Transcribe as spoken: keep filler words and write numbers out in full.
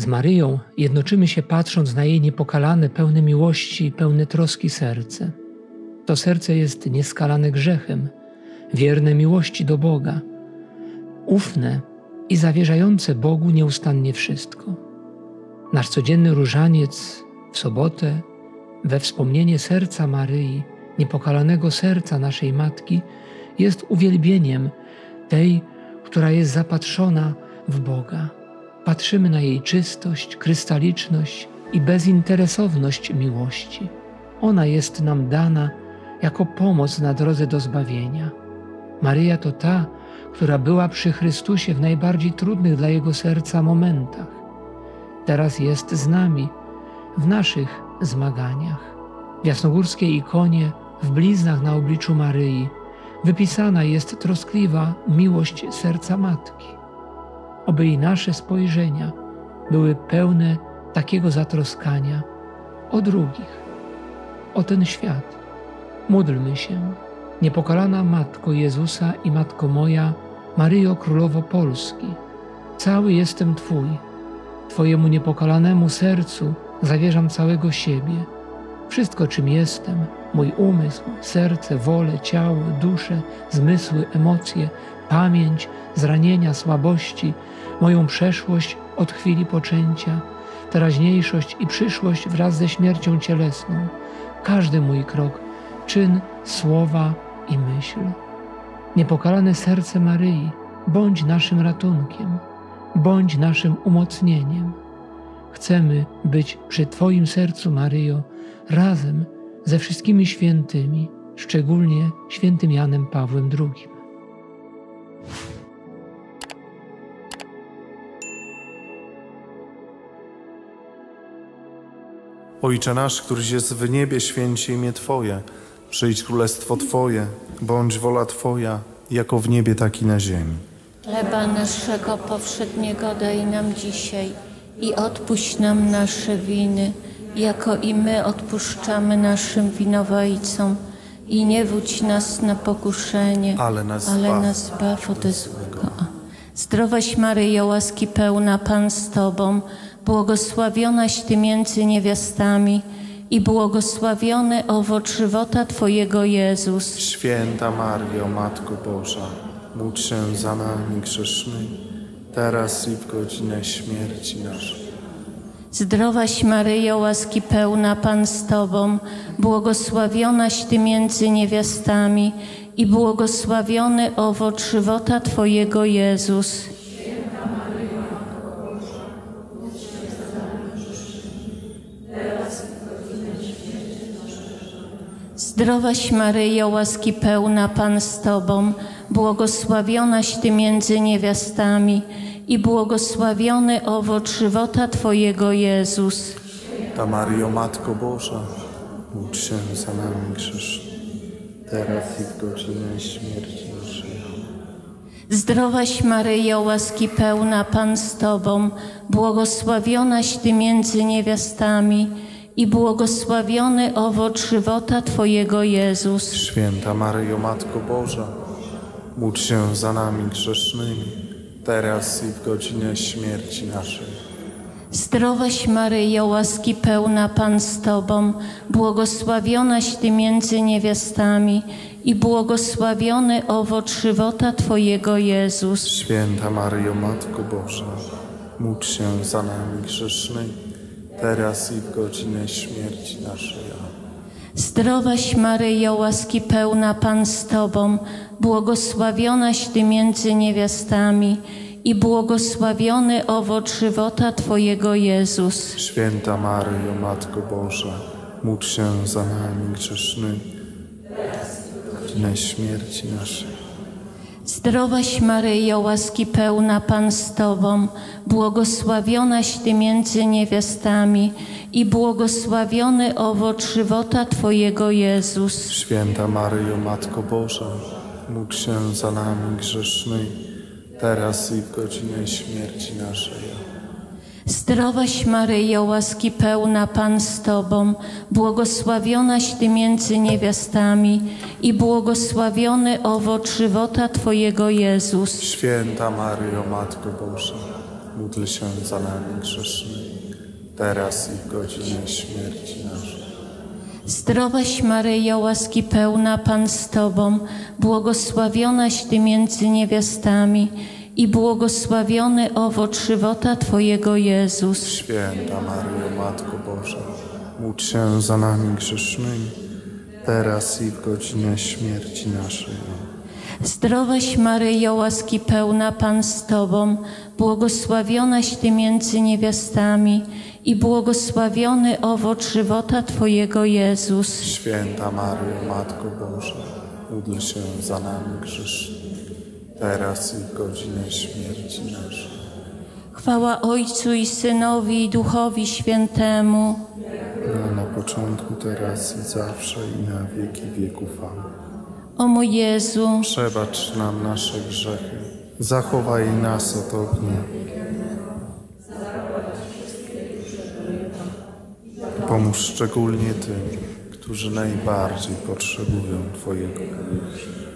Z Maryją jednoczymy się patrząc na jej niepokalane, pełne miłości i pełne troski serce. To serce jest nieskalane grzechem, wierne miłości do Boga, ufne i zawierzające Bogu nieustannie wszystko. Nasz codzienny różaniec w sobotę, we wspomnienie serca Maryi, niepokalanego serca naszej Matki, jest uwielbieniem tej, która jest zapatrzona w Boga. Patrzymy na jej czystość, krystaliczność i bezinteresowność miłości. Ona jest nam dana jako pomoc na drodze do zbawienia. Maryja to ta, która była przy Chrystusie w najbardziej trudnych dla Jego serca momentach. Teraz jest z nami w naszych zmaganiach. W jasnogórskiej ikonie, w bliznach na obliczu Maryi, wypisana jest troskliwa miłość serca Matki. Oby i nasze spojrzenia były pełne takiego zatroskania o drugich, o ten świat. Módlmy się, niepokalana Matko Jezusa i Matko moja, Maryjo Królowo Polski. Cały jestem Twój, Twojemu niepokalanemu sercu zawierzam całego siebie. Wszystko, czym jestem, mój umysł, serce, wolę, ciało, duszę, zmysły, emocje, pamięć, zranienia, słabości, moją przeszłość od chwili poczęcia, teraźniejszość i przyszłość wraz ze śmiercią cielesną, każdy mój krok, czyn, słowa i myśl. Niepokalane serce Maryi, bądź naszym ratunkiem, bądź naszym umocnieniem. Chcemy być przy Twoim sercu, Maryjo, razem ze wszystkimi świętymi, szczególnie świętym Janem Pawłem drugim. Ojcze nasz, któryś jest w niebie, święć się imię Twoje. Przyjdź królestwo Twoje, bądź wola Twoja, jako w niebie, tak i na ziemi. Chleba naszego powszedniego daj nam dzisiaj i odpuść nam nasze winy, jako i my odpuszczamy naszym winowajcom. I nie wódź nas na pokuszenie, ale nas ale zbaw, nas zbaw ode złego. Zdrowaś Maryjo, łaski pełna, Pan z Tobą, błogosławionaś Ty między niewiastami i błogosławiony owoc żywota Twojego Jezus. Święta Maryjo, Matko Boża, módl się za nami grzesznymi, teraz i w godzinę śmierci naszej. Zdrowaś Maryjo, łaski pełna, Pan z Tobą, błogosławionaś Ty między niewiastami i błogosławiony owoc żywota Twojego Jezus. Święta Maryjo, Matko Boża, módl się za nami grzesznymi, teraz i w godzinę śmierci naszej. Zdrowaś Maryjo, łaski pełna, Pan z Tobą, błogosławionaś Ty między niewiastami i błogosławiony owoc żywota Twojego Jezus. Święta Maryjo, Matko Boża, módl się za nami grzesznymi, teraz i w godzinę śmierci naszej. Zdrowaś Maryjo, łaski pełna, Pan z Tobą, błogosławionaś Ty między niewiastami i błogosławiony owoc żywota Twojego Jezus. Święta Maryjo, Matko Boża, módl się za nami grzesznymi, teraz i w godzinę śmierci naszej. Zdrowaś Maryjo, łaski pełna, Pan z Tobą, błogosławionaś Ty między niewiastami i błogosławiony owoc żywota Twojego Jezus. Święta Maryjo, Matko Boża, módl się za nami grzesznymi, teraz i w godzinę śmierci naszej. Zdrowaś Maryjo, łaski pełna, Pan z Tobą, błogosławionaś Ty między niewiastami i błogosławiony owoc żywota Twojego Jezus. Święta Maryjo, Matko Boża, módl się za nami grzesznymi, teraz i w godzinę śmierci naszej. Zdrowaś Maryjo, łaski pełna, Pan z Tobą, błogosławionaś Ty między niewiastami i błogosławiony owoc żywota Twojego Jezus. Święta Maryjo, Matko Boża, módl się za nami grzesznymi, teraz i w godzinę śmierci naszej. Zdrowaś Maryjo, łaski pełna, Pan z Tobą, błogosławionaś Ty między niewiastami i błogosławiony owoc żywota Twojego Jezus. Święta Maryjo, Matko Boża, módl się za nami grzesznymi, teraz i w godzinie śmierci naszej. Zdrowaś Maryjo, łaski pełna, Pan z Tobą, błogosławionaś Ty między niewiastami i błogosławiony owoc żywota Twojego Jezus. Święta Maryjo, Matko Boża, módl się za nami grzesznymi, teraz i w godzinie śmierci naszej. Zdrowaś Maryjo, łaski pełna, Pan z Tobą, błogosławionaś Ty między niewiastami i błogosławiony owoc żywota Twojego Jezus. Święta Maryjo, Matko Boża, módl się za nami grzesznymi, teraz i w godzinie śmierci naszej. Chwała Ojcu i Synowi i Duchowi Świętemu. No, na początku, teraz i zawsze i na wieki wieków. Amen. O mój Jezu, Przebacz nam nasze grzechy, zachowaj nas od ognia. Pomóż szczególnie tym, którzy najbardziej potrzebują Twojego miłosierdzia.